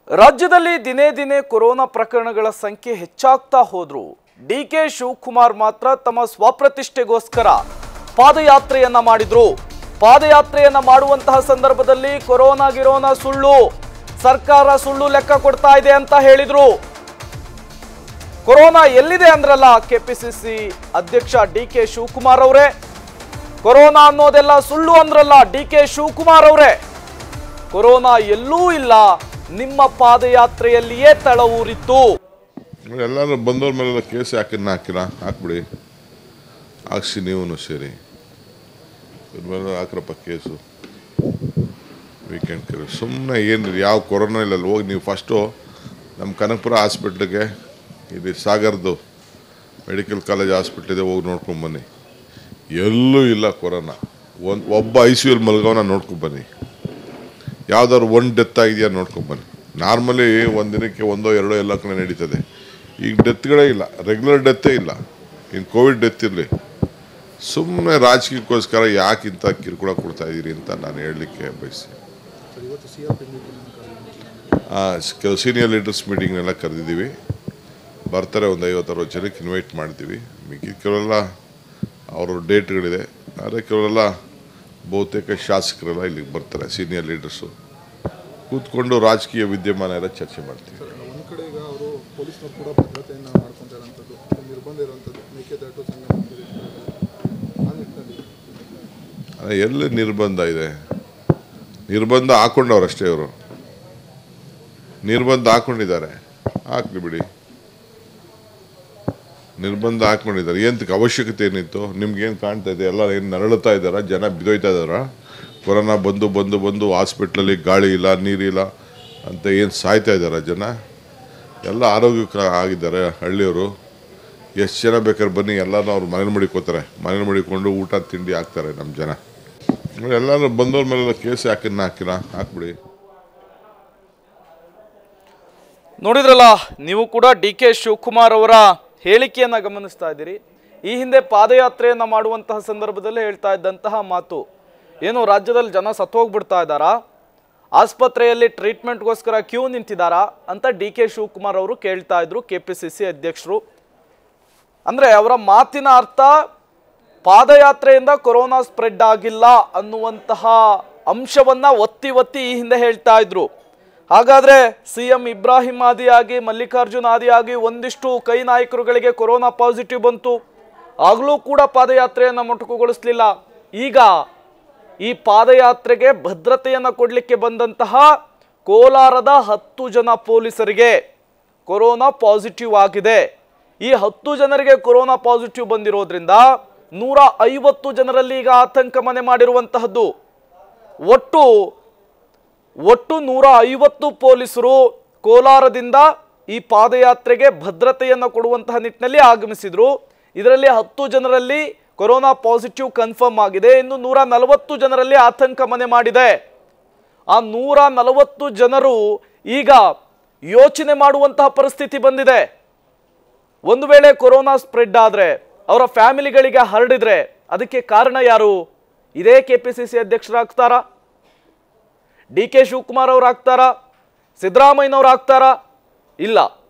ರಾಜ್ಯದಲ್ಲಿ ದಿನೇ ದಿನೇ ಕೊರೋನಾ ಪ್ರಕರಣಗಳ ಸಂಖ್ಯೆ ಹೆಚ್ಚಾಗ್ತಾ ಹೋದ್ರು ಡಿಕೆ ಶಿವಕುಮಾರ್ ಮಾತ್ರ ತಮ್ಮ ಸ್ವಪ್ರತಿಷ್ಠೆಗೋಸ್ಕರ ಪಾದಯಾತ್ರೆಯನ್ನ ಮಾಡಿದ್ರು. ಪಾದಯಾತ್ರೆಯನ್ನ ಮಾಡುವಂತಹ ಸಂದರ್ಭದಲ್ಲಿ ಕೊರೋನಾ ಸುಳ್ಳು, ಸರ್ಕಾರ ಸುಳ್ಳು ಲೆಕ್ಕ ಕೊಡ್ತಾ ಇದೆ ಅಂತ ಹೇಳಿದ್ರು. ಕೊರೋನಾ ಎಲ್ಲಿದೆ ಅಂದ್ರಲ್ಲ ಕೆಪಿಸಿಸಿ ಅಧ್ಯಕ್ಷ ಡಿಕೆ ಶಿವಕುಮಾರ್ ಅವರೇ, ಕೊರೋನಾ ಅನ್ನೋದೆಲ್ಲ ಸುಳ್ಳು ಅಂದ್ರಲ್ಲ ಡಿಕೆ ಶಿವಕುಮಾರ್ ಅವರೇ. ಕೊರೋನಾ ಎಲ್ಲೂ ಇಲ್ಲ, ನಿಮ್ಮ ಪಾದಯಾತ್ರೆಯಲ್ಲಿಯೇ ತಳವೂರಿತ್ತು. ಎಲ್ಲರೂ ಬಂದವ್ರ ಮೇಲೆಲ್ಲ ಕೇಸ್ ಹಾಕ್ಬಿಡಿ, ಹಾಕ್ಸಿ ನೀವು ಸೇರಿ ಇದ್ರ ಮೇಲೆ ಹಾಕ್ರಪ್ಪ ಕೇಸು. ವೀಕೆಂಡ್ ಕೇಳಿ ಸುಮ್ಮನೆ ಏನು ಯಾವ ಕೊರೋನಾ ಇಲ್ಲ ಹೋಗಿ ನೀವು ಫಸ್ಟು ನಮ್ಮ ಕನಕಪುರ ಹಾಸ್ಪಿಟ್ಲಿಗೆ ಇಲ್ಲಿ ಸಾಗರ್ದು ಮೆಡಿಕಲ್ ಕಾಲೇಜ್ ಹಾಸ್ಪಿಟ್ಲಿದೆ, ಹೋಗಿ ನೋಡ್ಕೊಂಬನ್ನಿ. ಎಲ್ಲೂ ಇಲ್ಲ ಕೊರೋನಾ. ಒಬ್ಬ ICU ಮಲ್ಗವನ ನೋಡ್ಕೊಂಬನ್ನಿ. ಯಾವ್ದಾದ್ರು ಒಂದು ಡೆತ್ ಆಗಿದೆಯಾ ನೋಡ್ಕೊಂಬನ್ನಿ. ನಾರ್ಮಲಿ ಒಂದು ದಿನಕ್ಕೆ 1-2 ಎಲ್ಲ ಕಡೆ ನಡೀತದೆ. ಈಗ ಡೆತ್ಗಳೇ ಇಲ್ಲ, ರೆಗ್ಯುಲರ್ ಡೆತ್ತೇ ಇಲ್ಲ. ಇನ್ನು ಕೋವಿಡ್ ಡೆತ್ ಇರಲಿ, ಸುಮ್ಮನೆ ರಾಜಕೀಯಕ್ಕೋಸ್ಕರ ಯಾಕೆ ಇಂಥ ಕಿರುಕುಳ ಕೊಡ್ತಾ ಇದ್ದೀರಿ ಅಂತ ನಾನು ಹೇಳಲಿಕ್ಕೆ ಬಯಸ್ತೀನಿ. ಕೆಲವು ಸೀನಿಯರ್ ಲೀಡರ್ಸ್ ಮೀಟಿಂಗ್ನೆಲ್ಲ ಕರೆದಿದ್ದೀವಿ, ಬರ್ತಾರೆ. ಒಂದು 50-60 ಜನಕ್ಕೆ ಇನ್ವೈಟ್ ಮಾಡ್ತೀವಿ. ಮಿಕ್ಕಿದ ಕೆಲವೆಲ್ಲ ಅವ್ರ ಡೇಟ್ಗಳಿದೆ, ಆದರೆ ಕೆಲವೆಲ್ಲ ಬಹುತೇಕ ಶಾಸಕರೆಲ್ಲ ಇಲ್ಲಿಗೆ ಬರ್ತಾರೆ. ಸೀನಿಯರ್ ಲೀಡರ್ಸು ಕೂತ್ಕೊಂಡು ರಾಜಕೀಯ ವಿದ್ಯಮಾನ ಎಲ್ಲ ಚರ್ಚೆ ಮಾಡ್ತೀವಿ. ಒಂದು ಕಡೆ ಈಗ ಅವರು ಪೊಲೀಸ್ನವರು ಕೂಡ ಭದ್ರತೆಯನ್ನು ಮಾಡ್ಕೊತಾ ಇರೋಂಥದ್ದು, ನಿರ್ಬಂಧ ಇರುವಂಥದ್ದು, ಮೇಕೆದಾಟು ಎಲ್ಲಿ ನಿರ್ಬಂಧ ಇದೆ? ನಿರ್ಬಂಧ ಹಾಕೊಂಡವ್ರಷ್ಟೇ. ಇವರು ನಿರ್ಬಂಧ ಹಾಕೊಂಡಿದ್ದಾರೆ, ಹಾಕ್ಲಿ ಬಿಡಿ. ನಿರ್ಬಂಧ ಹಾಕೊಂಡಿದ್ದಾರೆ, ಏನಕ್ಕೆ ಅವಶ್ಯಕತೆ ಏನಿತ್ತು? ನಿಮ್ಗೇನು ಕಾಣ್ತಾ ಇದೆ? ಎಲ್ಲ ಏನು ನರಳುತ್ತಾ ಇದ್ದಾರಾ? ಜನ ಬಿದೋಯ್ತಾ ಇದ್ದಾರಾ? ಕೊರೋನಾ ಬಂದು ಬಂದು ಬಂದು ಹಾಸ್ಪಿಟ್ಲಲ್ಲಿ ಗಾಳಿ ಇಲ್ಲ, ನೀರಿಲ್ಲ ಅಂತ ಏನು ಸಾಯ್ತಾ ಇದ್ದಾರಾ ಜನ? ಎಲ್ಲ ಆರೋಗ್ಯಕ್ಕೆ ಆಗಿದ್ದಾರೆ ಹಳ್ಳಿಯವರು. ಎಷ್ಟು ಜನ ಬೇಕಾದ್ರೆ ಬನ್ನಿ, ಎಲ್ಲರೂ ಅವ್ರು ಮನೇಲಿ ಮಡಿಕೋತಾರೆ. ಮನೇಲಿ ಮಡಿಕೊಂಡು ಊಟ ತಿಂಡಿ ಹಾಕ್ತಾರೆ ನಮ್ಮ ಜನ. ಎಲ್ಲರೂ ಬಂದವ್ರ ಮೇಲೆಲ್ಲ ಕೇಸ್ ಹಾಕ್ಬಿಡಿ. ನೋಡಿದ್ರಲ್ಲ ನೀವು ಕೂಡ ಡಿಕೆ ಶಿವಕುಮಾರ್ ಅವರ ಹೇಳಿಕೆಯನ್ನ ಗಮನಿಸ್ತಾ ಇದ್ದೀರಿ. ಈ ಹಿಂದೆ ಪಾದಯಾತ್ರೆಯನ್ನ ಮಾಡುವಂತಹ ಸಂದರ್ಭದಲ್ಲಿ ಹೇಳ್ತಾ ಇದ್ದಂತಹ ಮಾತು ಏನು, ರಾಜ್ಯದಲ್ಲಿ ಜನ ಸತ್ತೋಗ್ಬಿಡ್ತಾ ಇದ್ದಾರಾ, ಆಸ್ಪತ್ರೆಯಲ್ಲಿ ಟ್ರೀಟ್ಮೆಂಟ್ಗೋಸ್ಕರ ಕ್ಯೂ ನಿಂತಿದ್ದಾರಾ ಅಂತ ಡಿಕೆ ಶಿವಕುಮಾರ್ ಅವರು ಕೇಳ್ತಾ ಇದ್ರು ಕೆಪಿಸಿಸಿ ಅಧ್ಯಕ್ಷರು. ಅಂದ್ರೆ ಅವರ ಮಾತಿನ ಅರ್ಥ ಪಾದಯಾತ್ರೆಯಿಂದ ಕೊರೋನಾ ಸ್ಪ್ರೆಡ್ ಆಗಿಲ್ಲ ಅನ್ನುವಂತಹ ಅಂಶವನ್ನ ಒತ್ತಿ ಒತ್ತಿ ಈ ಹಿಂದೆ ಹೇಳ್ತಾ ಇದ್ರು. ಹಾಗಾದ್ರೆ CM ಇಬ್ರಾಹಿಂ ಆದಿಯಾಗಿ, ಮಲ್ಲಿಕಾರ್ಜುನ್ ಆದಿಯಾಗಿ ಒಂದಿಷ್ಟು ಕೈ ನಾಯಕರುಗಳಿಗೆ ಕೊರೋನಾ ಪಾಸಿಟಿವ್ ಬಂತು, ಆಗಲೂ ಕೂಡ ಪಾದಯಾತ್ರೆಯನ್ನ ಮೊಟಕುಗೊಳಿಸಲಿಲ್ಲ. ಈಗ ಈ ಪಾದಯಾತ್ರೆಗೆ ಭದ್ರತೆಯನ್ನ ಕೊಡ್ಲಿಕ್ಕೆ ಬಂದಂತಹ ಕೋಲಾರದ 10 ಜನ ಪೊಲೀಸರಿಗೆ ಕೊರೋನಾ ಪಾಸಿಟಿವ್ ಆಗಿದೆ. ಈ 10 ಜನರಿಗೆ ಕೊರೋನಾ ಪಾಸಿಟಿವ್ ಬಂದಿರೋದ್ರಿಂದ 150 ಜನರಲ್ಲಿ ಈಗ ಆತಂಕ ಮನೆ ಮಾಡಿರುವಂತಹದ್ದು. ಒಟ್ಟು 150 ಪೊಲೀಸರು ಕೋಲಾರದಿಂದ ಈ ಪಾದಯಾತ್ರೆಗೆ ಭದ್ರತೆಯನ್ನು ಕೊಡುವಂತಹ ನಿಟ್ಟಿನಲ್ಲಿ ಆಗಮಿಸಿದ್ರು. ಇದರಲ್ಲಿ 10 ಜನರಲ್ಲಿ ಕೊರೋನಾ ಪಾಸಿಟಿವ್ ಕನ್ಫರ್ಮ್ ಆಗಿದೆ. ಇನ್ನು 140 ಜನರಲ್ಲಿ ಆತಂಕ ಮನೆ ಮಾಡಿದೆ. ಆ 140 ಜನರು ಈಗ ಯೋಚನೆ ಮಾಡುವಂತಹ ಪರಿಸ್ಥಿತಿ ಬಂದಿದೆ. ಒಂದು ವೇಳೆ ಕೊರೋನಾ ಸ್ಪ್ರೆಡ್ ಆದ್ರೆ, ಅವರ ಫ್ಯಾಮಿಲಿಗಳಿಗೆ ಹರಡಿದ್ರೆ ಅದಕ್ಕೆ ಕಾರಣ ಯಾರು? ಇದೇ ಕೆಪಿಸಿಸಿ ಅಧ್ಯಕ್ಷರಾಗ್ತಾರಾ? ಡಿಕೆ ಶಿವಕುಮಾರ್ ಅವರು ಆಗ್ತಾರಾ? ಸಿದ್ದರಾಮಯ್ಯನವರು ಆಗ್ತಾರಾ? ಇಲ್ಲ.